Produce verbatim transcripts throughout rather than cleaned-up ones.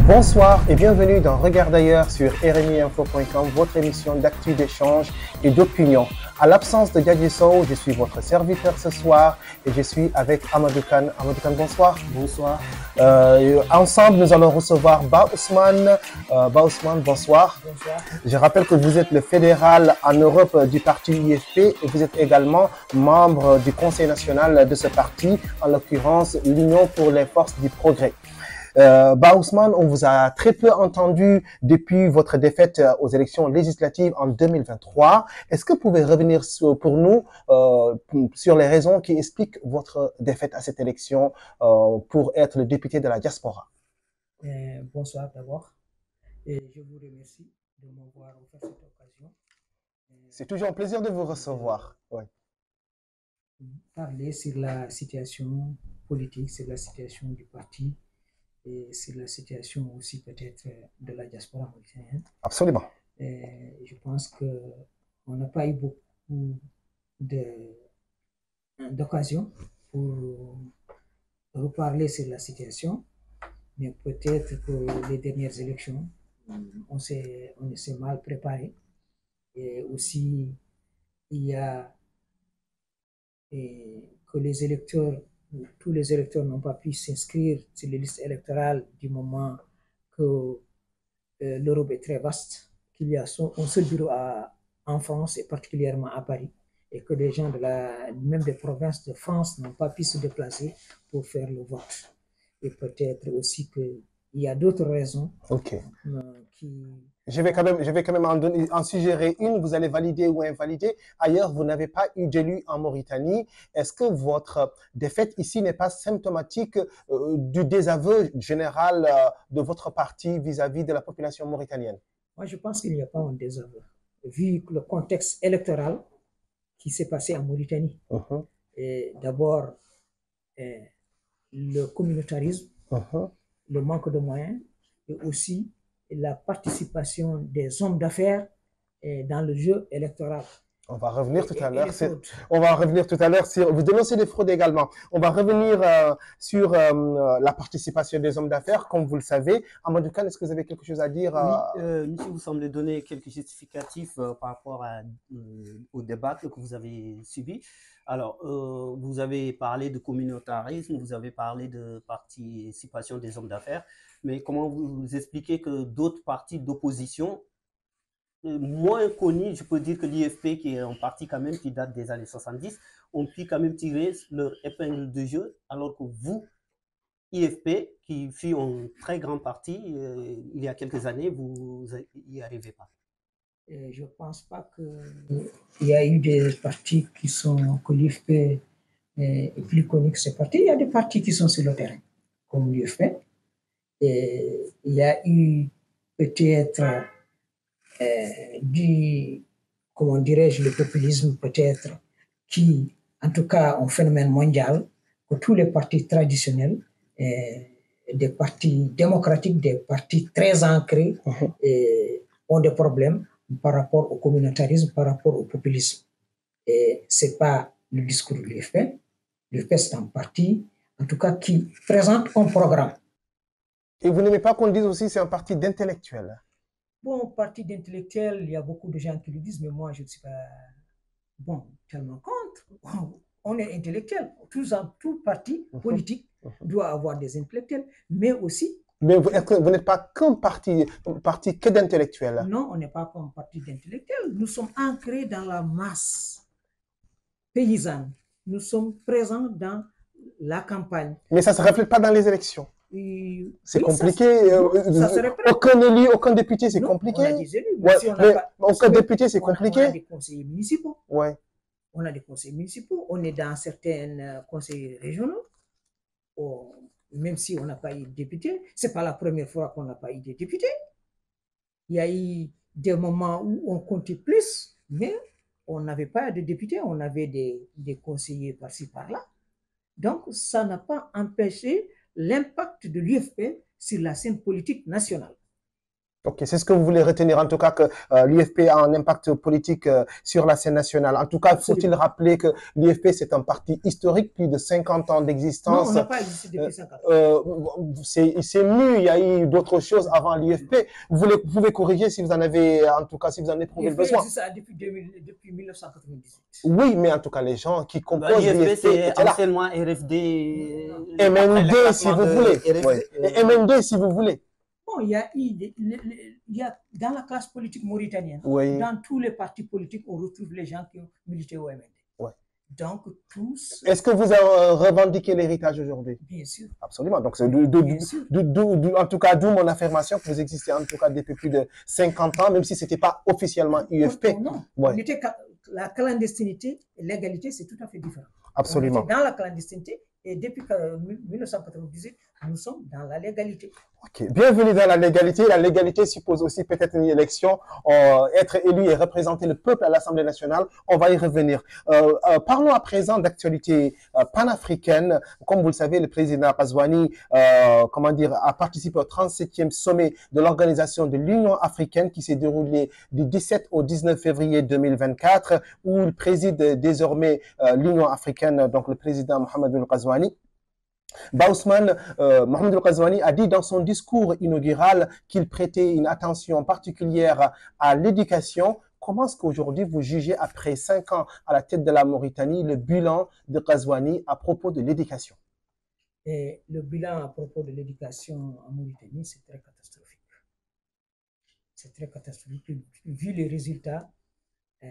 Bonsoir et bienvenue dans Regard d'ailleurs sur R M I info point com, votre émission d'actu, d'échange et d'opinion. À l'absence de Diadji Sow, je suis votre serviteur ce soir et je suis avec Amadou Kane. Amadou Kane, bonsoir. Bonsoir. Euh, ensemble, nous allons recevoir Ba Ousmane. Euh, Ba Ousmane, bonsoir. Bonsoir. Je rappelle que vous êtes le fédéral en Europe du parti I F P et vous êtes également membre du conseil national de ce parti, en l'occurrence l'Union pour les forces du progrès. Euh, Ba Ousmane, on vous a très peu entendu depuis votre défaite aux élections législatives en deux mille vingt-trois. Est-ce que vous pouvez revenir sur, pour nous euh, sur les raisons qui expliquent votre défaite à cette élection euh, pour être le député de la diaspora? Euh, bonsoir d'abord. Et je vous remercie de m'avoir offert cette occasion. C'est toujours un plaisir de vous recevoir. De ouais. Parler sur la situation politique, sur la situation du parti, et c'est la situation aussi peut-être de la diaspora mauritanienne. Absolument. Et je pense qu'on n'a pas eu beaucoup d'occasions pour reparler sur la situation, mais peut-être que les dernières élections, on s'est on s'est mal préparé. Et aussi, il y a et que les électeurs tous les électeurs n'ont pas pu s'inscrire sur les listes électorales du moment que euh, l'Europe est très vaste, qu'il y a son, un seul bureau à, en France et particulièrement à Paris, et que les gens de la, même des provinces de France n'ont pas pu se déplacer pour faire le vote. Et peut-être aussi qu'il y a d'autres raisons okay. euh, qui... Je vais quand même, je vais quand même en, donner, en suggérer une, vous allez valider ou invalider. Ailleurs, vous n'avez pas eu d'élu en Mauritanie. Est-ce que votre défaite ici n'est pas symptomatique euh, du désaveu général euh, de votre parti vis-à-vis de la population mauritanienne? Moi, je pense qu'il n'y a pas un désaveu. Vu le contexte électoral qui s'est passé en Mauritanie, uh-huh. D'abord, eh, le communautarisme, uh-huh. le manque de moyens et aussi la participation des hommes d'affaires dans le jeu électoral. On va revenir et, tout à l'heure. On va revenir tout à l'heure sur. Vous dénoncez des fraudes également. On va revenir euh, sur euh, la participation des hommes d'affaires, comme vous le savez. Amadou Kane, est-ce que vous avez quelque chose à dire? euh... Oui, euh, monsieur, vous semblez donner quelques justificatifs euh, par rapport à, euh, au débat que vous avez subi. Alors, euh, vous avez parlé de communautarisme, vous avez parlé de participation des hommes d'affaires, mais comment vous expliquez que d'autres partis d'opposition moins connus, je peux dire que l'I F P, qui est un parti quand même qui date des années soixante-dix, ont pu quand même tirer leur épingle de jeu, alors que vous, I F P, qui fut un très grand parti euh, il y a quelques années, vous n'y arrivez pas. Et je ne pense pas qu'il y a eu des partis qui sont, que l'I F P est plus connu que ces partis. Il y a des partis qui sont sur le terrain, comme l'I F P. Et il y a eu peut-être Euh, du, comment dirais-je, le populisme peut-être, qui, en tout cas, un phénomène mondial, que tous les partis traditionnels, euh, des partis démocratiques, des partis très ancrés, uh-huh. et, ont des problèmes par rapport au communautarisme, par rapport au populisme. Et ce n'est pas le discours de l'U F P. L'U F P, c'est un parti, en tout cas, qui présente un programme. Et vous n'aimez pas qu'on dise aussi que c'est un parti d'intellectuels? Bon, parti d'intellectuels, il y a beaucoup de gens qui le disent, mais moi, je ne suis pas bon, tellement contre. On est intellectuel. Tout, tout parti politique uh-huh. Uh-huh. doit avoir des intellectuels, mais aussi... Mais vous, vous n'êtes pas qu'un parti, un parti que d'intellectuels? Non, on n'est pas qu'un parti d'intellectuels. Nous sommes ancrés dans la masse paysanne. Nous sommes présents dans la campagne. Mais ça ne se reflète pas dans les élections? C'est oui, compliqué. Ça, non, ça serait aucun élu, aucun député, c'est compliqué. On a des élus, mais ouais, si on mais pas, aucun député, c'est compliqué. On a des conseillers municipaux. Ouais. On a des conseillers municipaux. On est dans certains conseils régionaux. Oh, même si on n'a pas eu de députés, c'est pas la première fois qu'on n'a pas eu de députés. Il y a eu des moments où on comptait plus, mais on n'avait pas de députés. On avait des, des conseillers par-ci par-là. Donc, ça n'a pas empêché l'impact de l'U F P sur la scène politique nationale. Ok, c'est ce que vous voulez retenir, en tout cas que euh, l'U F P a un impact politique euh, sur la scène nationale. En tout cas, faut-il rappeler que l'U F P, c'est un parti historique, plus de cinquante ans d'existence. Non, on n'a pas existé depuis cinquante ans. Euh, c'est mu, il y a eu d'autres choses avant l'U F P. Vous, voulez, vous pouvez corriger si vous en avez, en tout cas, si vous en éprouvez le besoin. L'U F P existe depuis, deux mille, depuis mille neuf cent quatre-vingt-dixhuit. Oui, mais en tout cas, les gens qui composent l'U F P, c'est anciennement R F D. M N D, si vous voulez. Ouais. Et M N D, si vous voulez. Bon, il y a, il y a dans la classe politique mauritanienne, oui. dans tous les partis politiques, on retrouve les gens qui ont milité au M N D. Ouais. Donc, tous... Est-ce que vous avez revendiqué l'héritage aujourd'hui? Bien sûr. Absolument. Donc, c'est en tout cas d'où mon affirmation que vous existez en tout cas depuis plus de cinquante ans, même si ce n'était pas officiellement U F P. Non, non. Ouais. On était, la clandestinité et l'égalité, c'est tout à fait différent. Absolument. On était dans la clandestinité et depuis mille neuf cent quatre-vingt-dix-huit, nous sommes dans la légalité. Ok, bienvenue dans la légalité. La légalité suppose aussi peut-être une élection, euh, être élu et représenter le peuple à l'Assemblée nationale. On va y revenir. Euh, euh, parlons à présent d'actualité euh, panafricaine. Comme vous le savez, le président Ghazouani, euh, comment dire, a participé au trente-septième sommet de l'Organisation de l'Union africaine qui s'est déroulé du dix-sept au dix-neuf février deux mille vingt-quatre, où il préside désormais euh, l'Union africaine, donc le président Mohamedou Ghazouani. Baousman, euh, Mohamed Ghazouani a dit dans son discours inaugural qu'il prêtait une attention particulière à l'éducation. Comment est-ce qu'aujourd'hui vous jugez, après cinq ans à la tête de la Mauritanie, le bilan de Ghazouani à propos de l'éducation? Et le bilan à propos de l'éducation en Mauritanie, c'est très catastrophique. C'est très catastrophique. Vu les résultats euh,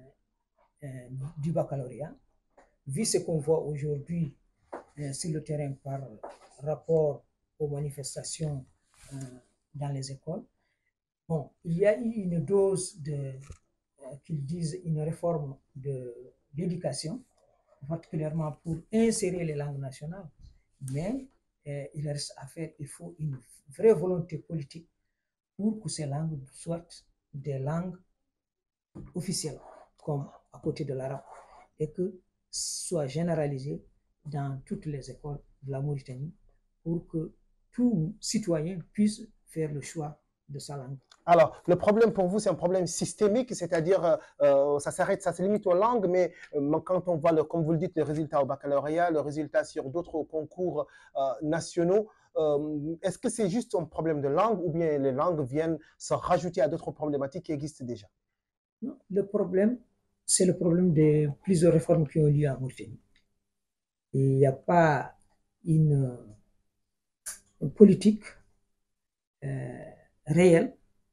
euh, du baccalauréat, vu ce qu'on voit aujourd'hui sur le terrain par rapport aux manifestations euh, dans les écoles. Bon, il y a eu une dose de, euh, qu'ils disent, une réforme de l'éducation, particulièrement pour insérer les langues nationales, mais euh, il reste à faire, il faut une vraie volonté politique pour que ces langues soient des langues officielles, comme à côté de l'arabe, et que soient généralisées dans toutes les écoles de la Mauritanie pour que tout citoyen puisse faire le choix de sa langue. Alors, le problème pour vous, c'est un problème systémique, c'est-à-dire euh, ça s'arrête, ça se limite aux langues, mais euh, quand on voit, le, comme vous le dites, les résultats au baccalauréat, le résultat sur d'autres concours euh, nationaux, euh, est-ce que c'est juste un problème de langue ou bien les langues viennent se rajouter à d'autres problématiques qui existent déjà? Non, le problème, c'est le problème de plusieurs réformes qui ont lieu en Mauritanie. Il n'y a pas une, une politique euh, réelle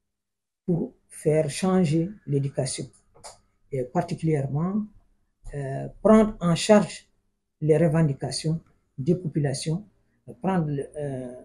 pour faire changer l'éducation et particulièrement euh, prendre en charge les revendications des populations, prendre euh,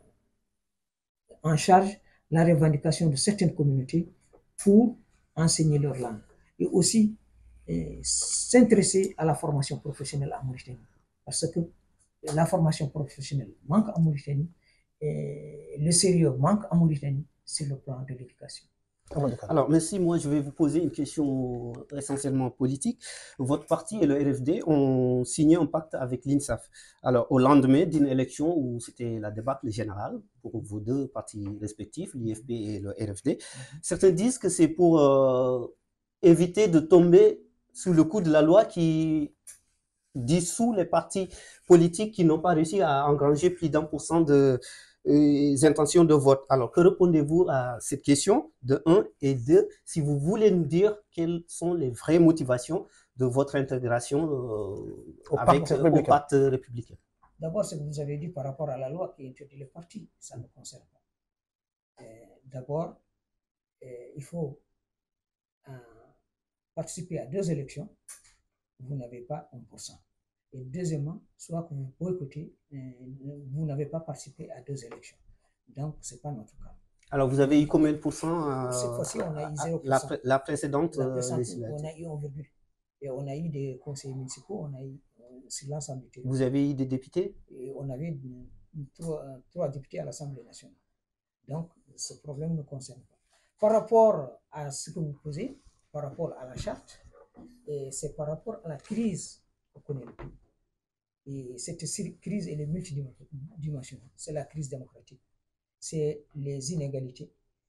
en charge la revendication de certaines communautés pour enseigner leur langue et aussi euh, s'intéresser à la formation professionnelle en Mauritanie. Parce que la formation professionnelle manque en Mauritanie et le sérieux manque en Mauritanie sur le plan de l'éducation. Alors, merci. Moi, je vais vous poser une question essentiellement politique. Votre parti et le R F D ont signé un pacte avec l'INSAF. Alors, au lendemain d'une élection où c'était la débâcle générale pour vos deux partis respectifs, l'I F P et le R F D, mm-hmm. certains disent que c'est pour euh, éviter de tomber sous le coup de la loi qui dissout les partis politiques qui n'ont pas réussi à engranger plus d'un pour cent de euh, intentions de vote. Alors, que répondez-vous à cette question de un et deux, si vous voulez nous dire quelles sont les vraies motivations de votre intégration euh, au avec pacte euh, républicain. au pacte républicain? D'abord, ce que vous avez dit par rapport à la loi qui interdit les partis, ça ne concerne pas. D'abord, il faut euh, participer à deux élections. Vous n'avez pas un pour cent. Et deuxièmement, soit que vous boycottez, vous n'avez pas participé à deux élections. Donc, ce n'est pas notre cas. Alors, vous avez eu combien de pourcents euh, Cette fois-ci, on a eu zéro pour cent. cent. La, la précédente, la précédente euh, on a eu un virgule. Et on a eu des conseillers municipaux, on a eu euh, sur l'ensemble du territoire. Vous avez eu des députés? Et on avait trois, trois députés à l'Assemblée nationale. Donc, ce problème ne concerne pas. Par rapport à ce que vous posez, par rapport à la charte, c'est par rapport à la crise qu'on connaît le pays. Et cette crise, elle est multidimensionnelle. C'est la crise démocratique, c'est les inégalités,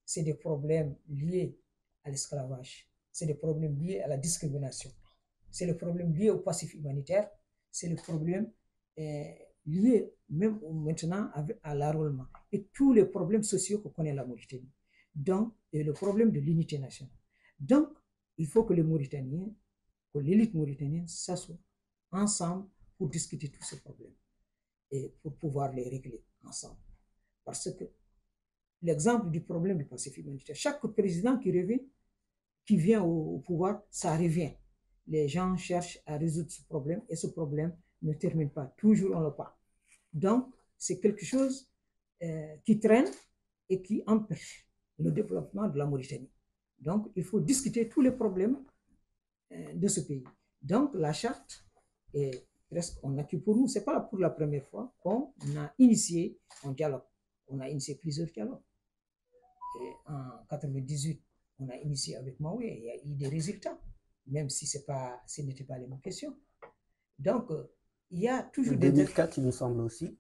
c'est des problèmes liés à l'esclavage, c'est des problèmes liés à la discrimination, c'est le problème lié au passif humanitaire, c'est le problème euh, lié même maintenant à l'enrôlement et tous les problèmes sociaux que connaît la Mauritanie. Donc, et le problème de l'unité nationale. Donc, il faut que les Mauritaniens, que l'élite mauritanienne s'assoie ensemble pour discuter tous ces problèmes et pour pouvoir les régler ensemble. Parce que l'exemple du problème du passif humanitaire, chaque président qui revient, qui vient au, au pouvoir, ça revient. Les gens cherchent à résoudre ce problème et ce problème ne termine pas. Toujours on le parle. Donc, c'est quelque chose euh, qui traîne et qui empêche le développement de la Mauritanie. Donc, il faut discuter tous les problèmes euh, de ce pays. Donc, la charte est presque on acquis pour nous. Ce n'est pas pour la première fois qu'on a initié un dialogue. On a initié plusieurs dialogues. Et en quatre-vingt-dix-huit, on a initié avec Maoué, il y a eu des résultats, même si c'est pas, ce n'était pas les mêmes questions. Donc, euh, il y a toujours des... deux mille quatre, il me semble aussi.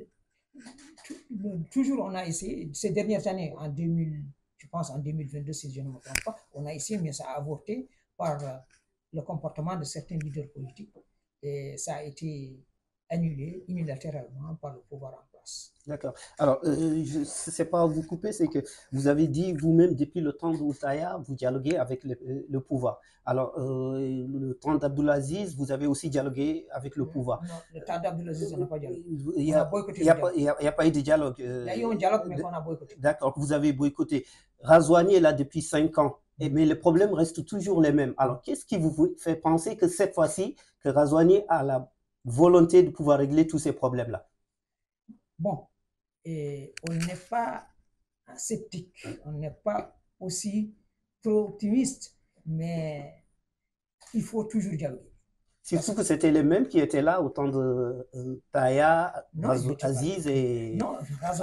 Toujours, on a essayé, ces dernières années, en deux mille, je pense en deux mille vingt-deux, si je ne me trompe pas, on a essayé, mais ça a avorté par euh, le comportement de certains leaders politiques. Et ça a été annulé unilatéralement par le pouvoir en place. D'accord. Alors, euh, je ne sais pas vous couper, c'est que vous avez dit vous-même, depuis le temps d'Outaya, vous dialoguez avec le, le pouvoir. Alors, euh, le temps d'Abdulaziz, vous avez aussi dialogué avec le pouvoir. Non, le temps d'Abdulaziz, on n'a pas dialogué. Il n'y a, a, a, a pas eu de dialogue. Euh, il y a eu un dialogue, mais on a boycotté. D'accord, vous avez boycotté. Razouani est là depuis cinq ans, et, mais les problèmes restent toujours les mêmes. Alors, qu'est-ce qui vous fait penser que cette fois-ci, que Razouani a la volonté de pouvoir régler tous ces problèmes-là? Bon, et on n'est pas sceptique, on n'est pas aussi trop optimiste, mais il faut toujours dialoguer. Surtout que c'était les mêmes qui étaient là au temps de euh, Taya, Aziz et... Non,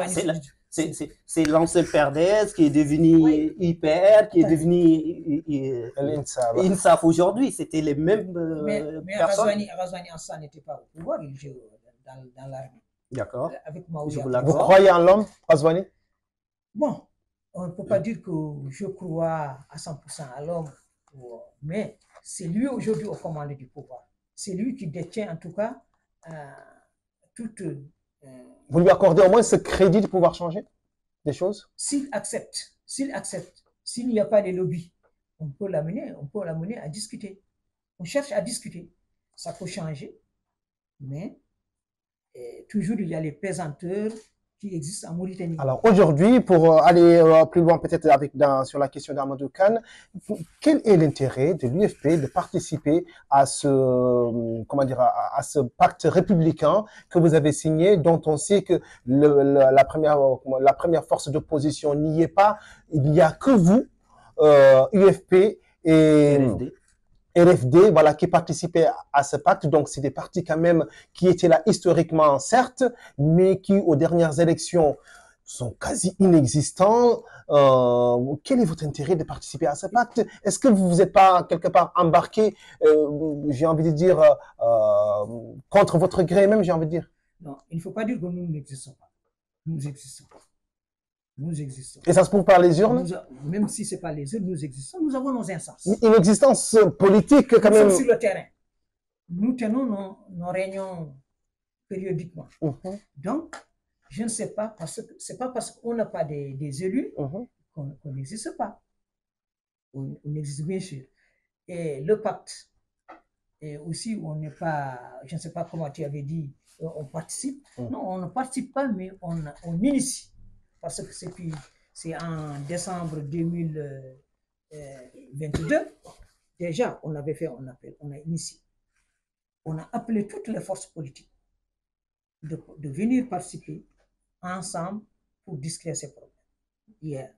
c'est l'ancien P R D S qui est devenu oui. I P R, qui est devenu I N S A F aujourd'hui. C'était les mêmes euh, mais, mais personnes. Mais Razouani Hassan n'était pas au pouvoir, il était dans, dans l'armée. D'accord. Vous, vous croyez en l'homme, Razouani? Bon, on ne peut pas dire que je crois à cent pour cent à l'homme, mais c'est lui aujourd'hui au commandement du pouvoir. C'est lui qui détient en tout cas euh, toute... Euh, vous lui accordez au moins ce crédit de pouvoir changer des choses? S'il accepte, s'il accepte, s'il n'y a pas de lobby, on peut l'amener, on peut l'amener à discuter. On cherche à discuter. Ça peut changer, mais et toujours il y a les pesanteurs qui existent en Mauritanie. Alors aujourd'hui, pour aller plus loin peut-être avec dans, sur la question d'Amadou Kane, quel est l'intérêt de l'U F P de participer à ce comment dire à, à ce pacte républicain que vous avez signé, dont on sait que le, la, la première la première force d'opposition n'y est pas, il n'y a que vous, euh, U F P et R F D. R F D, voilà, qui participaient à ce pacte. Donc, c'est des partis quand même qui étaient là historiquement, certes, mais qui, aux dernières élections, sont quasi inexistants. Euh, quel est votre intérêt de participer à ce pacte? Est-ce que vous vous êtes pas quelque part embarqué, euh, j'ai envie de dire, euh, contre votre gré même, j'ai envie de dire? Non, il ne faut pas dire que nous n'existons pas. Nous existons. Nous existons. Et ça se prouve par les urnes? Nous, même si ce n'est pas les urnes, nous existons. Nous avons nos instances. Une existence politique quand nous même. Nous sommes sur le terrain. Nous tenons nos, nos réunions périodiquement. Uh-huh. Donc, je ne sais pas, parce que ce n'est pas parce qu'on n'a pas des, des élus uh-huh. qu'on qu'on n'existe pas. On, on existe bien sûr. Et le pacte, et aussi on n'est pas, je ne sais pas comment tu avais dit, on participe. Uh-huh. Non, on ne participe pas, mais on, on initie. Parce que c'est en décembre deux mille vingt-deux, déjà, on avait fait un appel, on a initié. On a appelé toutes les forces politiques de, de venir participer ensemble pour discuter ces problèmes. Hier,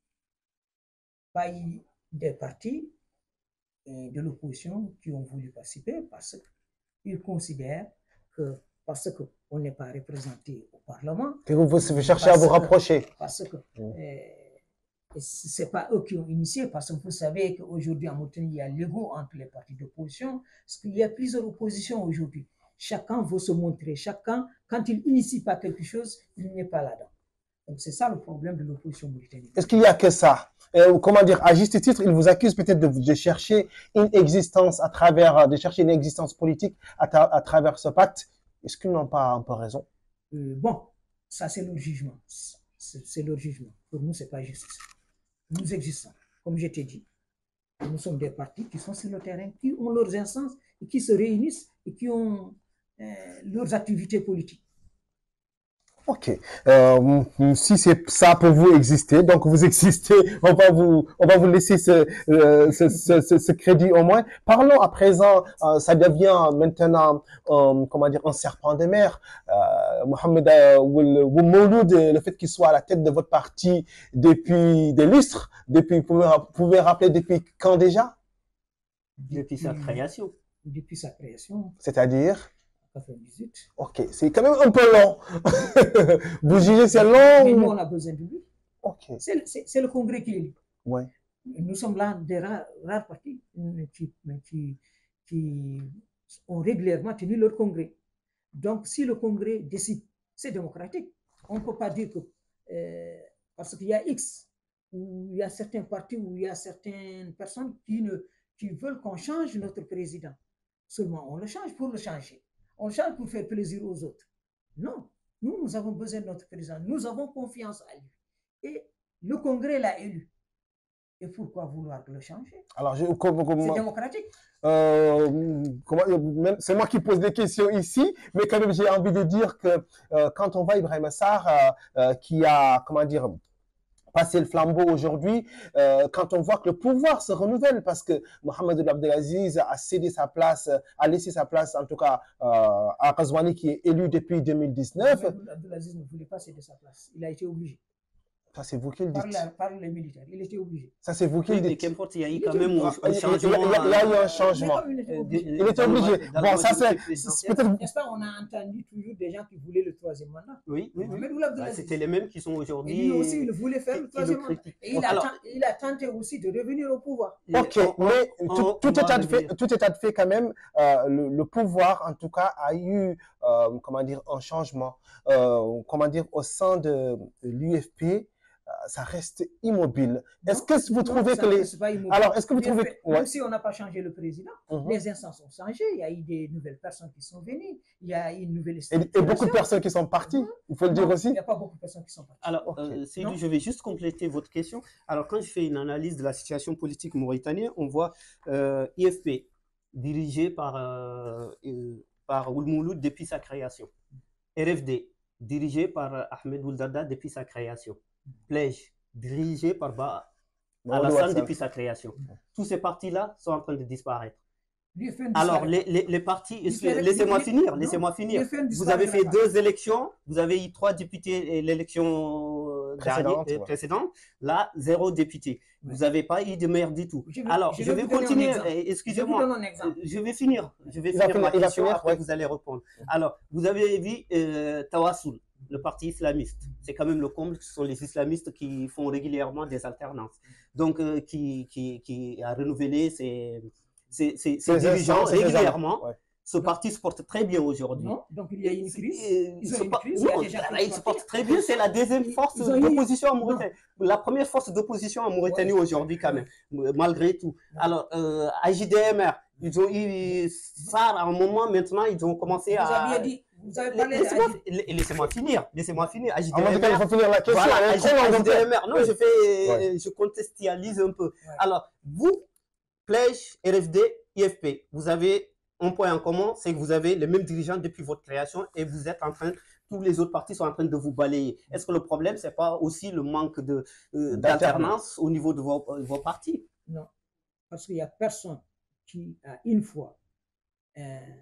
pas eu des partis de l'opposition qui ont voulu participer parce qu'ils considèrent que parce qu'on n'est pas représenté au Parlement. Que vous, vous cherchez à vous rapprocher. Parce que mmh. euh, ce n'est pas eux qui ont initié, parce que vous savez qu'aujourd'hui en Mauritanie, il y a l'ego entre les partis d'opposition, parce qu'il y a plusieurs oppositions aujourd'hui. Chacun veut se montrer, chacun, quand il n'initie pas quelque chose, il n'est pas là-dedans. Donc c'est ça le problème de l'opposition mauritanienne. Est-ce qu'il n'y a que ça? Euh, comment dire, à juste titre, ils vous accusent peut-être de, de chercher une existence à travers, de chercher une existence politique à, tra à travers ce pacte. Est-ce qu'ils n'ont pas un peu raison? Euh, bon, ça c'est leur jugement. C'est leur jugement. Pour nous, c'est pas juste ça. Nous existons, comme je t'ai dit. Nous sommes des partis qui sont sur le terrain, qui ont leurs instances, et qui se réunissent et qui ont euh, leurs activités politiques. Ok. Euh, si c'est ça pour vous exister, donc vous existez, on va vous, on va vous laisser ce, euh, ce, ce, ce, ce crédit au moins. Parlons à présent, euh, ça devient maintenant, euh, comment dire, un serpent de mer. Euh, Mohamed euh, Mouloud, le fait qu'il soit à la tête de votre parti depuis des lustres, depuis, vous pouvez, vous pouvez rappeler depuis quand déjà? Depuis sa création. Depuis sa création. C'est-à-dire? quatre-vingt-dix-huit. Ok, c'est quand même un peu long. Vous jugez c'est long? Mais nous, on a besoin de lui. Ok. C'est le Congrès qui est lui. Ouais. Nous sommes là des rares, rares partis qui, qui, qui ont régulièrement tenu leur Congrès. Donc, si le Congrès décide, c'est démocratique. On ne peut pas dire que euh, parce qu'il y a X, ou il y a certains partis, ou il y a certaines personnes qui, ne, qui veulent qu'on change notre président. Seulement, on le change pour le changer. On change pour faire plaisir aux autres. Non, nous, nous avons besoin de notre président. Nous avons confiance à lui. Et le Congrès l'a élu. Et pourquoi vouloir le changer? Alors, c'est démocratique. Euh, c'est moi qui pose des questions ici, mais quand même, j'ai envie de dire que euh, quand on voit Ibrahima Sarr, euh, euh, qui a, comment dire, passer le flambeau aujourd'hui, euh, quand on voit que le pouvoir se renouvelle, parce que Mohamed Abdelaziz a cédé sa place, a laissé sa place, en tout cas, euh, à Ghazouani, qui est élu depuis deux mille dix-neuf. Mohamed Abdelaziz ne voulait pas céder sa place. Il a été obligé. Ça, c'est vous qui le dites. Par, la, par les militaires. Il était obligé. Ça, c'est vous qui le dites. Mais qu'importe, il y a eu quand même un, un changement. Il y a, il y a eu un changement. Il était obligé. Il était obligé. Bon, ça, c'est peut-être... N'est-ce pas, on a entendu toujours des gens qui voulaient le troisième mandat. Oui, oui, oui. Bah, c'était les mêmes qui sont aujourd'hui. Et lui aussi, il voulait faire le troisième mandat. Et il, Alors, a, il a tenté aussi de revenir au pouvoir. Ok, on, mais on, tout, on, tout, on état de fait, tout état de fait, quand même, euh, le, le pouvoir, en tout cas, a eu, euh, comment dire, un changement, euh, comment dire, au sein de, de l'U F P. Ça reste immobile. Est-ce que vous trouvez non, que les... Alors, est-ce que vous trouvez que... Même ouais. si on n'a pas changé le président, uh-huh. les instances ont changé. Il y a eu des nouvelles personnes qui sont venues. Il y a eu une nouvelle... Et, et beaucoup de personnes qui sont parties. Uh-huh. Il faut le dire non, aussi. Il n'y a pas beaucoup de personnes qui sont parties. Alors, okay. euh, Seydou, je vais juste compléter votre question. Alors, quand je fais une analyse de la situation politique mauritanienne, on voit euh, I F P dirigé par, euh, euh, par Ould Mouloud depuis sa création. R F D dirigé par Ahmed Ould Daddah depuis sa création. Plège dirigé par Ba Alassane depuis sa création. Tous ces partis-là sont en train de disparaître. Alors, les, les, les partis, laissez-moi finir, laissez-moi finir. Vous avez fait deux élections, vous avez eu trois députés l'élection précédente, ouais. précédente, là, zéro député. Ouais. Vous n'avez pas eu de maire du tout. Je vais, Alors, je, je vais, vais continuer, excusez-moi, je vais finir, je vais finir ma question, après ouais. vous allez répondre. Alors, vous avez vu euh, Tawassoul, le parti islamiste. C'est quand même le comble, ce sont les islamistes qui font régulièrement des alternances. Donc, euh, qui, qui, qui a renouvelé ses, ses, ses, ses dirigeants régulièrement. Ouais. Ce parti se porte très bien aujourd'hui. Non, donc il y a une crise. Il se, crise, non, il, il se porte très bien. C'est la deuxième force d'opposition en Mauritanie. Non. La première force d'opposition en Mauritanie ouais. aujourd'hui, quand même, malgré tout. Non. Alors, euh, A J D M R, ils ont eu ça à un moment maintenant, ils ont commencé vous à. Aviez dit, vous avez parlé Laissez-moi laissez finir. Laissez-moi finir. A J D M R. Ah, il faut finir la question. Voilà, A J D M R. Non, je, fais, ouais. je contextualise un peu. Ouais. Alors, vous, Plège, R F D, I F P, vous avez un point en commun, c'est que vous avez les mêmes dirigeants depuis votre création et vous êtes en train, tous les autres partis sont en train de vous balayer. Est-ce que le problème, c'est pas aussi le manque de, euh, d'alternance au niveau de vos, euh, vos partis? Non, parce qu'il n'y a personne qui a une fois euh,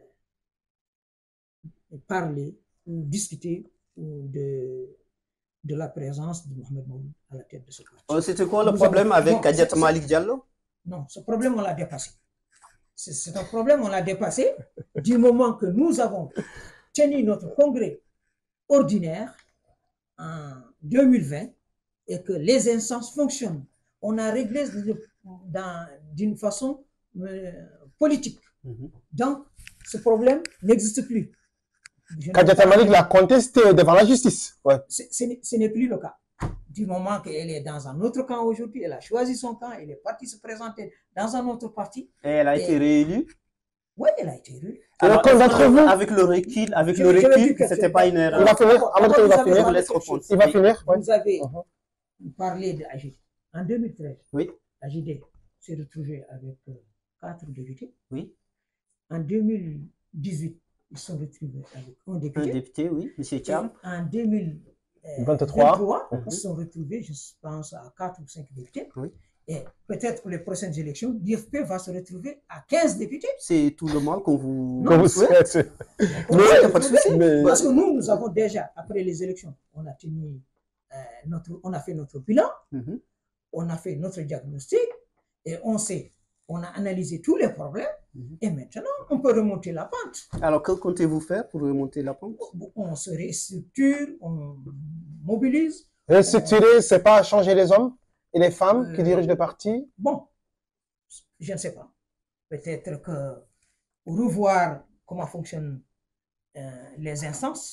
parlé ou discuté de, de la présence de Mohamed Mouloud à la tête de ce parti. Euh, C'était quoi le Nous problème avons... avec Kadiat Malik Diallo? Non, ce problème, on l'a dépassé. C'est un problème, on l'a dépassé du moment que nous avons tenu notre congrès ordinaire en deux mille vingt et que les instances fonctionnent. On a réglé d'une façon euh, politique. Mm-hmm. Donc, ce problème n'existe plus. Kadiata Malik l'a contesté devant la justice. Ouais. Ce n'est plus le cas. Du moment qu'elle est dans un autre camp aujourd'hui, elle a choisi son camp, elle est partie se présenter dans un autre parti. Et elle a et... été réélue? Oui, elle a été réélue. Alors, d'entre vous, avec le recul, avec je, le recul, c'était pas une erreur. Il va finir. Avant il va finir. Il va finir. Vous avez uh -huh. parlé de A G D. En deux mille treize, oui. A G D s'est retrouvé avec euh, quatre députés. Oui. En deux mille dix-huit, ils sont retrouvés avec un député. Un député, oui, M. Thiam. En deux mille vingt-trois, uh -huh. ils sont retrouvés, je pense, à quatre ou cinq députés. Oui. Et peut-être pour les prochaines élections, l'I F P va se retrouver à quinze députés. C'est tout le mal qu'on vous, non, vous souhaite. Mais, pas de souci. Mais... Parce que nous, nous avons déjà, après les élections, on a tenu, euh, notre, on a fait notre bilan, mm-hmm. on a fait notre diagnostic, et on sait, on a analysé tous les problèmes, mm-hmm. et maintenant, on peut remonter la pente. Alors, que comptez-vous faire pour remonter la pente? On se restructure, on mobilise. Restructurer, on... c'est pas changer les hommes et les femmes euh, qui dirigent le parti? Bon, je ne sais pas. Peut-être que revoir comment fonctionnent euh, les instances,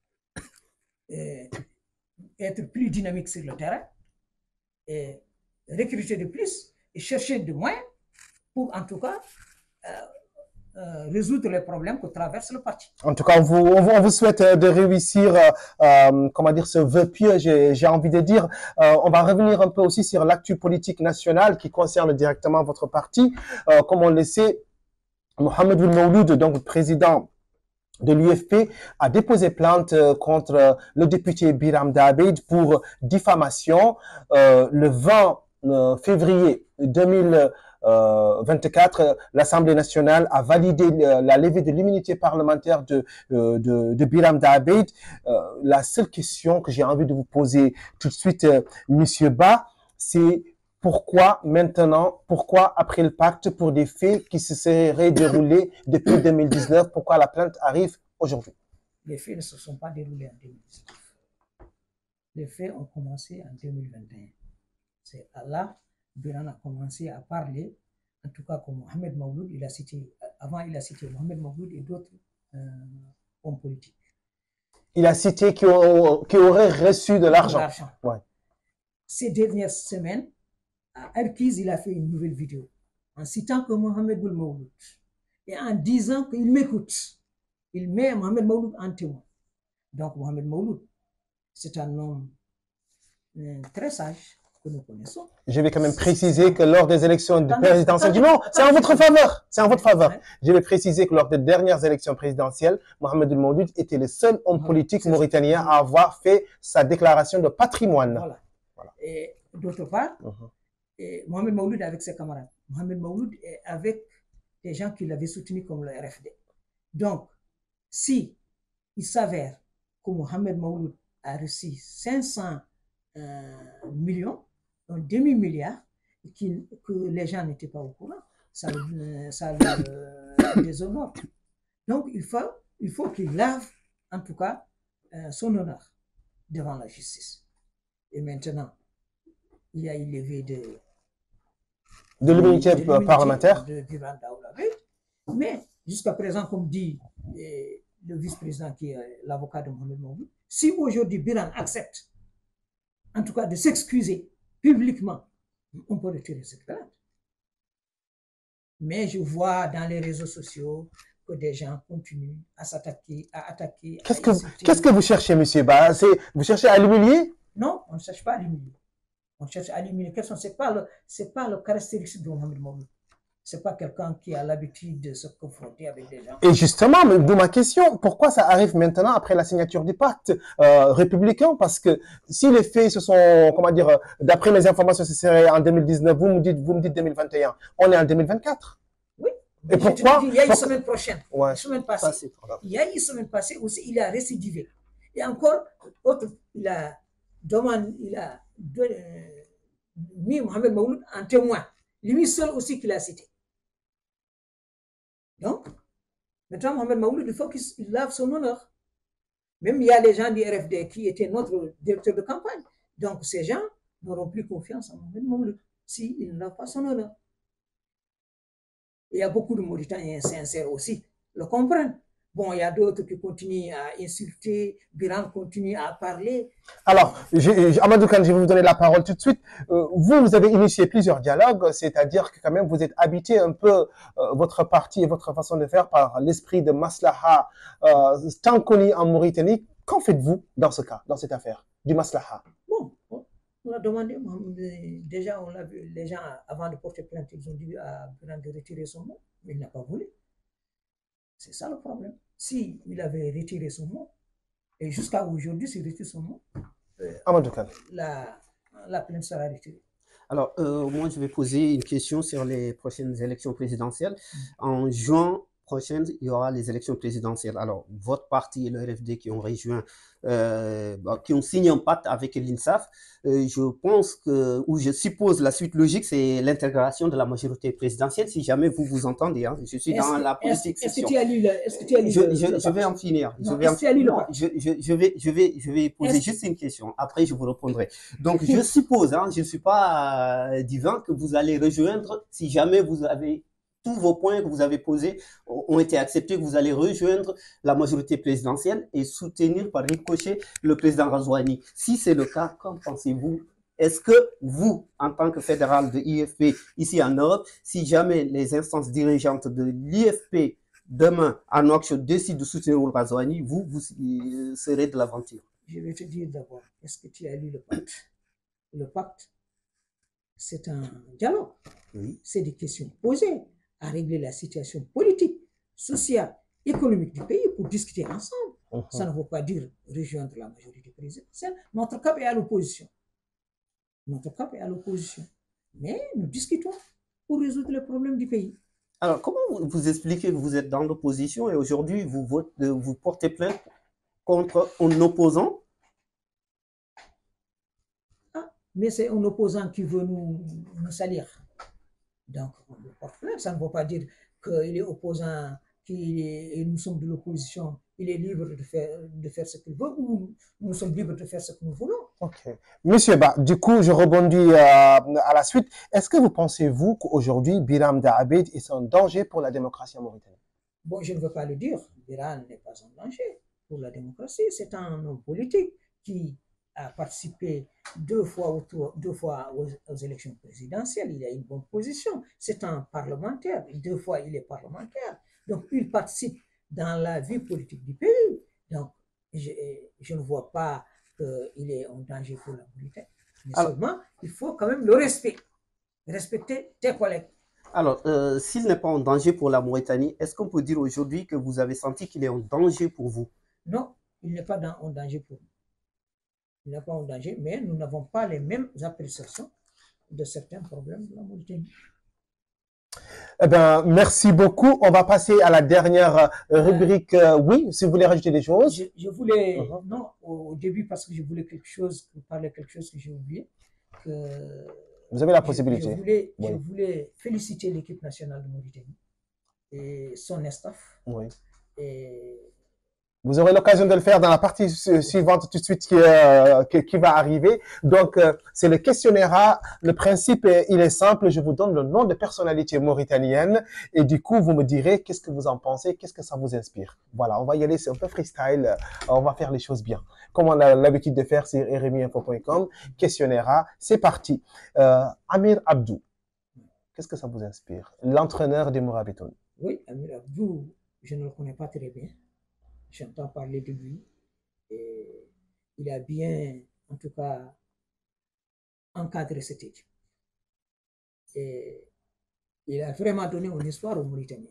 euh, être plus dynamique sur le terrain, et recruter de plus, et chercher de moins pour, en tout cas, euh, Euh, résoudre les problèmes que traverse le parti. En tout cas, on vous, on vous, on vous souhaite de réussir, euh, euh, comment dire, ce vœu pieux, j'ai envie de dire. Euh, on va revenir un peu aussi sur l'actu politique nationale qui concerne directement votre parti. Euh, comme on le sait, Mohamed Ould Mawloud, donc président de l'U F P, a déposé plainte contre le député Biram Dabeid pour diffamation. Euh, le vingt février deux mille vingt-quatre, l'Assemblée nationale a validé la levée de l'immunité parlementaire de, de, de Biram Dabeid. Euh, la seule question que j'ai envie de vous poser tout de suite, euh, Monsieur Ba, c'est pourquoi maintenant, pourquoi après le pacte pour des faits qui se seraient déroulés depuis deux mille dix-neuf, pourquoi la plainte arrive aujourd'hui? Les faits ne se sont pas déroulés en deux mille dix-neuf. Les faits ont commencé en deux mille vingt et un. C'est là Biram a commencé à parler, en tout cas comme Mohamed Mawloud, il a cité, avant il a cité Mohamed Mawloud et d'autres euh, hommes politiques. Il a cité qui, au, qui auraient reçu de l'argent. Ouais. Ces dernières semaines, à Erkiz, il a fait une nouvelle vidéo en citant que Mohamed Ould Mawloud et en disant qu'il m'écoute. Il met Mohamed Mawloud en témoin. Donc Mohamed Mawloud, c'est un homme euh, très sage. Que nous connaissons. Je vais quand même préciser que lors des élections de présidentielles, non, c'est en votre faveur, c'est en votre faveur. Je vais préciser que lors des dernières élections présidentielles, Mohamed Ould Mawloud était le seul homme politique mauritanien à avoir fait sa déclaration de patrimoine. Voilà. Voilà. Et d'autre part, uh-huh. et Mohamed Mawloud avec ses camarades. Mohamed Mawloud est avec des gens qui l'avaient soutenu comme le R F D. Donc, si il s'avère que Mohamed Mawloud a reçu cinq cents euh, millions, un demi-milliard, que les gens n'étaient pas au courant, ça, ça le euh, déshonore. Donc, il faut, il faut qu'il lave, en tout cas, euh, son honneur devant la justice. Et maintenant, il y a une levée de, de l'immunité parlementaire. De, de Mais, jusqu'à présent, comme dit eh, le vice-président qui est l'avocat de Mohamed Mawloud, si aujourd'hui Biram accepte, en tout cas, de s'excuser publiquement, on peut retirer cette plainte. Mais je vois dans les réseaux sociaux que des gens continuent à s'attaquer, à attaquer. Qu'est-ce que, qu'est-ce que vous cherchez, monsieur Ba? Vous cherchez à l'humilier? Non, on ne cherche pas à l'humilier. On cherche à l'humilier. Ce n'est pas le, c'est pas le caractéristique de Mohamed Mawloud. C'est pas quelqu'un qui a l'habitude de se confronter avec des gens. Et justement, d'où ma question, pourquoi ça arrive maintenant après la signature du pacte euh, républicain? Parce que si les faits se sont, comment dire, d'après mes informations, ce serait en deux mille dix-neuf, vous me dites, vous me dites deux mille vingt et un, on est en deux mille vingt-quatre. Oui. Et pourquoi? Il y a une pourquoi? semaine prochaine, ouais. une semaine passée. Passé, il y a une semaine passée aussi, il a récidivé. Et encore, autre, il a demandé, il a donné, mis Mohamed Mawloud en témoin. Lui seul aussi qu'il a cité. Donc, maintenant, Mohamed Mawloud, il faut qu'il lave son honneur. Même il y a les gens du R F D qui étaient notre directeur de campagne. Donc, ces gens n'auront plus confiance en Mohamed Mawloud s'il ne lave pas son honneur. Il y a beaucoup de Mauritaniens sincères aussi, le comprennent. Bon, il y a d'autres qui continuent à insulter, Biram continue à parler. Alors, Amadou Kane, je vais vous donner la parole tout de suite. Euh, vous, vous avez initié plusieurs dialogues, c'est-à-dire que quand même vous êtes habité un peu euh, votre parti et votre façon de faire par l'esprit de Maslaha euh, tant connu en Mauritanie. Qu'en faites-vous dans ce cas, dans cette affaire du Maslaha? Bon, on a demandé, déjà on l'a vu, les gens avant de porter plainte, ils ont dit à Biram de retirer son nom, mais il n'a pas voulu. C'est ça le problème. Si il avait retiré son nom, et jusqu'à aujourd'hui, s'il retire son nom, euh, la, la plainte sera retirée. Alors, euh, moi, je vais poser une question sur les prochaines élections présidentielles. Mmh. En juin prochain, il y aura les élections présidentielles. Alors, votre parti et le R F D qui ont rejoint, euh, qui ont signé un pacte avec l'INSAF, euh, je pense que, ou je suppose la suite logique, c'est l'intégration de la majorité présidentielle, si jamais vous vous entendez. Hein. Je suis dans la politique. Est-ce que tu as lu le, est-ce que tu as lu je, le, je, le je vais en finir. Non, je vais, en, tu as lu non, le je, je, je, vais, je, vais, je, vais, je vais poser juste une question. Après, je vous répondrai. Donc, je suppose, hein, je ne suis pas euh, divin, que vous allez rejoindre, si jamais vous avez tous vos points que vous avez posés ont été acceptés, que vous allez rejoindre la majorité présidentielle et soutenir par ricochet le président Razouani. Si c'est le cas, qu'en pensez-vous? Est-ce que vous, en tant que fédéral de l'I F P ici en Europe, si jamais les instances dirigeantes de l'I F P demain à Nouakchott décident de soutenir le Razouani, vous, vous serez de l'aventure? Je vais te dire d'abord, est-ce que tu as lu le pacte? Le pacte, c'est un dialogue. Oui. C'est des questions posées à régler la situation politique, sociale, économique du pays pour discuter ensemble. Uh-huh. Ça ne veut pas dire rejoindre la majorité présidentielle. Notre cap est à l'opposition. Notre cap est à l'opposition. Mais nous discutons pour résoudre les problèmes du pays. Alors, comment vous expliquez que vous êtes dans l'opposition et aujourd'hui vous, vous portez plainte contre un opposant? Ah, mais c'est un opposant qui veut nous, nous salir. Donc, on le porte plainte. Ça ne veut pas dire qu'il est opposant, qu'il est, et nous sommes de l'opposition, il est libre de faire, de faire ce qu'il veut, ou nous sommes libres de faire ce que nous voulons. Ok. Monsieur Ba, du coup, je rebondis euh, à la suite. Est-ce que vous pensez, vous, qu'aujourd'hui, Biram Dahabed est un danger pour la démocratie en Mauritanie? Bon, je ne veux pas le dire. Biram n'est pas un danger pour la démocratie. C'est un homme politique qui a participé deux fois, autour, deux fois aux, aux élections présidentielles. Il a une bonne position. C'est un parlementaire. Deux fois, il est parlementaire. Donc, il participe dans la vie politique du pays. Donc, je, je ne vois pas qu'il est un danger pour la Mauritanie. Mais alors, seulement, il faut quand même le respect. Respecter tes collègues. Alors, euh, s'il n'est pas un danger pour la Mauritanie, est-ce qu'on peut dire aujourd'hui que vous avez senti qu'il est un danger pour vous? Non, il n'est pas un danger pour nous. Il n'est pas un danger, mais nous n'avons pas les mêmes appréciations de certains problèmes de la Mauritanie. Eh bien, merci beaucoup. On va passer à la dernière rubrique. Euh, oui, si vous voulez rajouter des choses. Je, je voulais, uh-huh. non, au, au début, parce que je voulais quelque chose, parler quelque chose que j'ai oublié. Que vous avez la possibilité. Je, je, voulais, oui. je voulais féliciter l'équipe nationale de Mauritanie et son staff. Oui. Et vous aurez l'occasion de le faire dans la partie suivante tout de suite qui, euh, qui, qui va arriver. Donc, euh, c'est le questionnaire A. Le principe, est, il est simple. Je vous donne le nom de personnalité mauritanienne et du coup, vous me direz qu'est-ce que vous en pensez, qu'est-ce que ça vous inspire. Voilà, on va y aller, c'est un peu freestyle. On va faire les choses bien. Comme on a l'habitude de faire sur r m i info point com. Questionnaire A, c'est parti. Euh, Amir Abdou, qu'est-ce que ça vous inspire? L'entraîneur des Mourabitoun. Oui, Amir Abdou, je ne le connais pas très bien. J'entends parler de lui et il a bien, en tout cas, encadré cette équipe. Et il a vraiment donné une histoire aux Mauritaniens.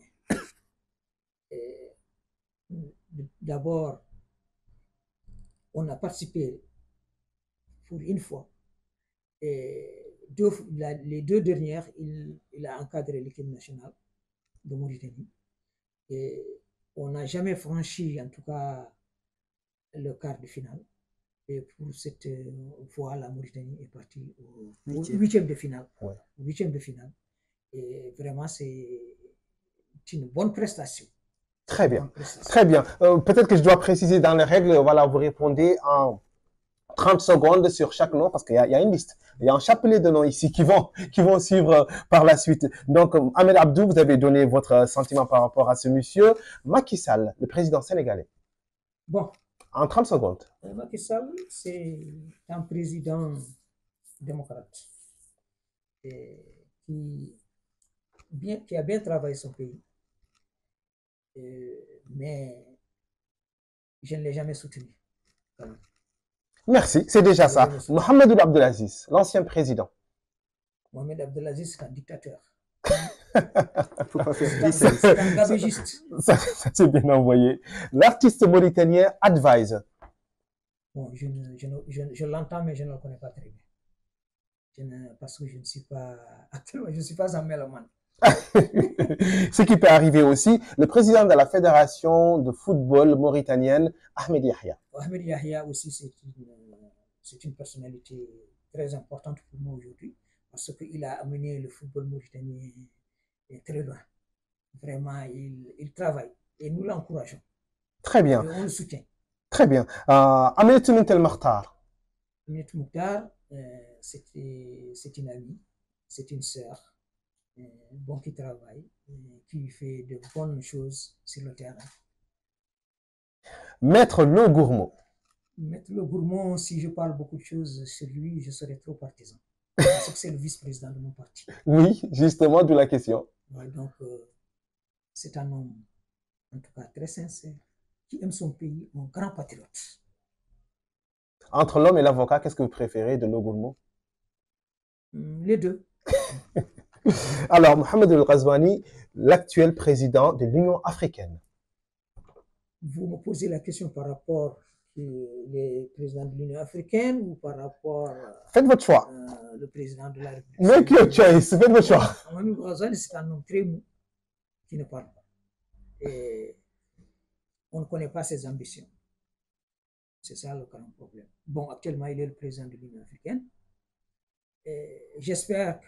D'abord, on a participé pour une fois. Et deux, la, les deux dernières, il, il a encadré l'équipe nationale de Mauritanie. Et on n'a jamais franchi, en tout cas, le quart de finale. Et pour cette euh, fois, la Mauritanie est partie au, au huitième de finale. Ouais. Huitième de finale. Et vraiment, c'est une bonne prestation. Très bien. Très bien. Euh, Peut-être que je dois préciser dans les règles, voilà, vous répondez en trente secondes sur chaque nom parce qu'il y, y a une liste. Il y a un chapelet de noms ici qui vont, qui vont suivre par la suite. Donc, Ahmed Abdou, vous avez donné votre sentiment par rapport à ce monsieur. Macky Sall, le président sénégalais. Bon. En trente secondes. Macky Sall, c'est un président démocrate et qui, bien, qui a bien travaillé son pays. Euh, mais je ne l'ai jamais soutenu. Merci, c'est déjà ça. Mohamed Ould Abdelaziz, l'ancien président. Mohamed Abdelaziz, c'est un dictateur. Faut pas faire C'est un- c'est un gabégiste. Ça, ça c'est bien envoyé. L'artiste mauritanien Advise. Bon, je, ne- je, ne- je, je l'entends, mais je ne le connais pas très bien. Je ne- parce que je ne suis pas, actuellement, je ne suis pas un mélomane. Ce qui peut arriver aussi, le président de la Fédération de football mauritanienne, Ahmed Yahya. Ahmed Yahya aussi, c'est une, c'est une personnalité très importante pour moi aujourd'hui, parce qu'il a amené le football mauritanien très loin. Vraiment, il, il travaille et nous l'encourageons. Très Et bien, on le soutient. très bien. Euh, Aminata Mintel Makhtar. Aminata Mokhtar, euh, c'était- c'est une amie, c'est une sœur, euh, bon, qui travaille, euh, qui fait de bonnes choses sur le terrain. Maître Lo Gourmand. Maître Le Gourmand, si je parle beaucoup de choses sur lui, je serais trop partisan. Parce que c'est le vice-président de mon parti. Oui, justement, d'où la question. Ouais, donc, euh, c'est un homme, en tout cas, très sincère, qui aime son pays, un grand patriote. Entre l'homme et l'avocat, qu'est-ce que vous préférez de Lo Gourmand? Hum, Les deux. Alors, Mohamed El Ghazouani, l'actuel président de l'Union africaine. Vous me posez la question par rapport les présidents de l'Union africaine ou par rapport Faites votre choix. euh, le président de la République. Make your choice. Faites votre choix. Mohamed Ghazouani, c'est un homme très mou qui ne parle pas. Et on ne connaît pas ses ambitions. C'est ça le grand problème. Bon, actuellement, il est le président de l'Union africaine. Et j'espère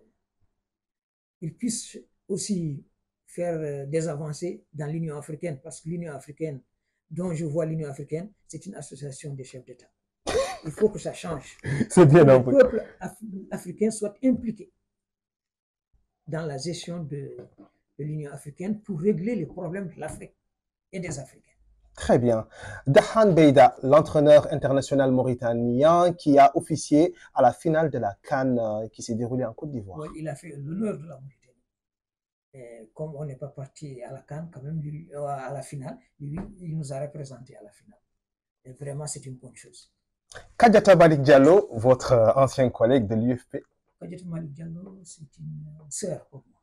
qu'il puisse aussi faire des avancées dans l'Union africaine, parce que l'Union africaine, dont je vois l'Union africaine, c'est une association des chefs d'État. Il faut que ça change. C'est bien Que le envoyé. peuple af africain soit impliqué dans la gestion de, de l'Union africaine pour régler les problèmes de l'Afrique et des Africains. Très bien. Dahan Beida, l'entraîneur international mauritanien qui a officié à la finale de la CAN euh, qui s'est déroulée en Côte d'Ivoire. Ouais, il a fait l'honneur de la Mauritanie. Et comme on n'est pas parti à la CAN, quand même, lui, euh, à la finale, lui, il nous a représentés à la finale. Et vraiment, c'est une bonne chose. Kadiata Malik Diallo, votre euh, ancien collègue de l'U F P. Kadiata Malik Diallo, c'est une sœur pour moi.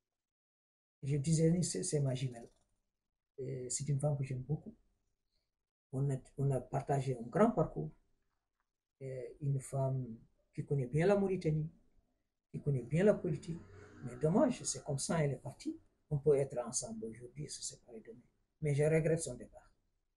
Je disais, c'est ma jumelle. C'est une femme que j'aime beaucoup. On a, on a partagé un grand parcours. Et une femme qui connaît bien la Mauritanie, qui connaît bien la politique. Mais dommage, c'est comme ça, elle est partie. On peut être ensemble aujourd'hui et se séparer demain. Mais je regrette son départ.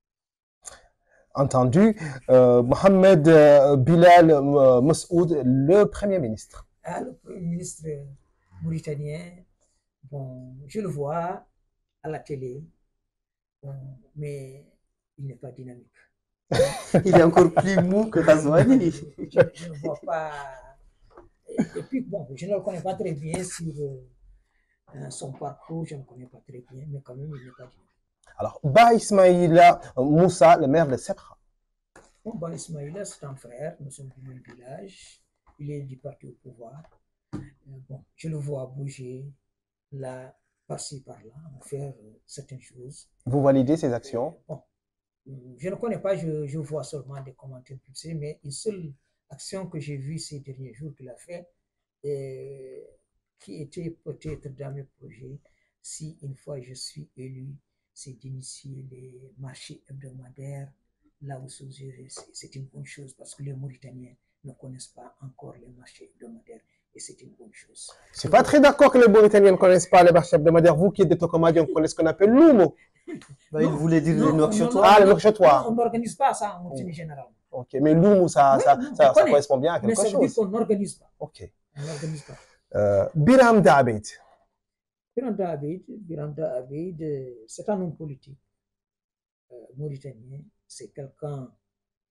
Entendu. Euh, Mohamed euh, Bilal euh, Massoud, le Premier ministre. Ah, le Premier ministre mauritanien, bon, je le vois à la télé, bon, mais il n'est pas dynamique. Il est encore plus mou que Ghazouani. Je, je ne vois pas. Et, et puis, bon, je ne le connais pas très bien sur euh, son parcours, je ne le connais pas très bien, mais quand même, il n'est pas dynamique. Alors, Ba Ismaïla Moussa, le maire de Sebra. Bon, Ba Ismaïla, c'est un frère, nous sommes du même village, il est du parti au pouvoir. Euh, bon, je le vois bouger là, par-ci, par-là, faire euh, certaines choses. Vous validez ces actions? euh, Bon, je ne connais pas, je, je vois seulement des commentaires publiés, mais une seule action que j'ai vue ces derniers jours qu'il a fait, et qui était peut-être dans mes projets, si une fois je suis élu, c'est d'initier les marchés hebdomadaires là où c'est une bonne chose parce que les Mauritaniens ne connaissent pas encore les marchés hebdomadaires et c'est une bonne chose. Je ne suis pas très d'accord que les Mauritaniens ne connaissent pas les marchés hebdomadaires. Vous qui êtes des Tokomadiens, vous connaissez ce qu'on appelle l'Oumo. Bah, il voulait dire les Nouakchotois. Ah, les Nouakchotois. On n'organise pas ça en Mauritanie généralement. Ok, mais l'Oumo, ça, Oui, ça, non, ça, je ça connais. correspond bien à quelque Mais ça veut chose. dire qu'on n'organise pas. Ok. On n'organise pas. Euh, Biram Daabed. Biram Daabed, Biram Daabed, c'est un homme politique euh, mauritanien. C'est quelqu'un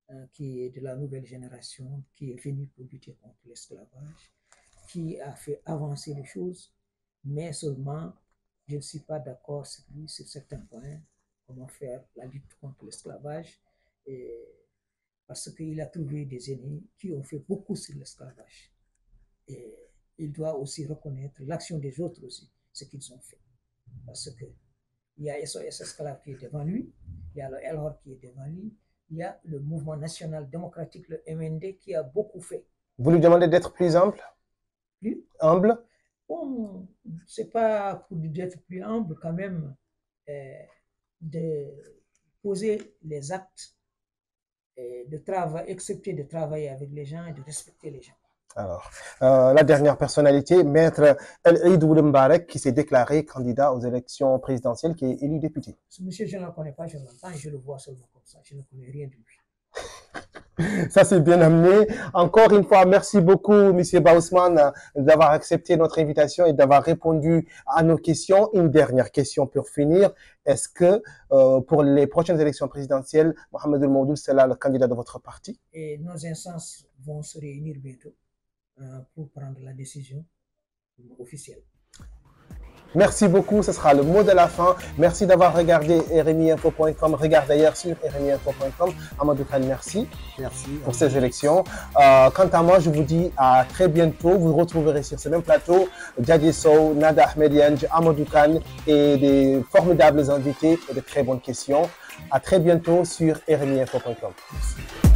euh, qui est de la nouvelle génération, qui est venu pour lutter contre l'esclavage, qui a fait avancer les choses, mais seulement je ne suis pas d'accord sur lui sur certains points, comment faire la lutte contre l'esclavage, parce qu'il a trouvé des ennemis qui ont fait beaucoup sur l'esclavage. Et il doit aussi reconnaître l'action des autres aussi, ce qu'ils ont fait. Parce qu'il y a S O S Esclave qui est devant lui, il y a le L O R qui est devant lui, il y a le mouvement national démocratique, le M N D, qui a beaucoup fait. Vous lui demandez d'être plus humble? Plus humble? Bon, c'est pas pour d'être plus humble quand même, euh, de poser les actes, et de travailler, accepter de travailler avec les gens et de respecter les gens. Alors, euh, la dernière personnalité, Maître El-Eid Mbarek, qui s'est déclaré candidat aux élections présidentielles, qui est élu député. Ce monsieur, je ne le connais pas, je l'entends, je le vois seulement comme ça, je ne connais rien de lui. Ça, c'est bien amené. Encore une fois, merci beaucoup, Monsieur Baousman, d'avoir accepté notre invitation et d'avoir répondu à nos questions. Une dernière question pour finir. Est-ce que euh, pour les prochaines élections présidentielles, Mohamed El Mawdoud sera le candidat de votre parti? Et nos instances vont se réunir bientôt euh, pour prendre la décision officielle. Merci beaucoup, ce sera le mot de la fin. Merci d'avoir regardé R M I info point com. Regarde d'ailleurs sur R M I info point com. Amadou Khan, merci. Merci. Pour ces élections. Euh, quant à moi, je vous dis à très bientôt. Vous retrouverez sur ce même plateau Djadji Sow, Nada Ahmedianj, Amadou Khan et des formidables invités et de très bonnes questions. À très bientôt sur R M I info point com. Merci.